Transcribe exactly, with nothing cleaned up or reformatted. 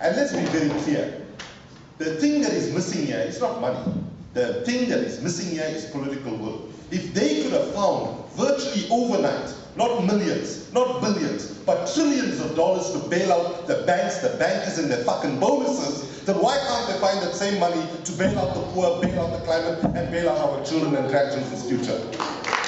And let's be very clear. The thing that is missing here is not money. The thing that is missing here is political will. If they could have found virtually overnight, not millions, not billions, but trillions of dollars to bail out the banks, the bankers and their fucking bonuses, then why can't they find that same money to bail out the poor, bail out the climate, and bail out our children and grandchildren's future?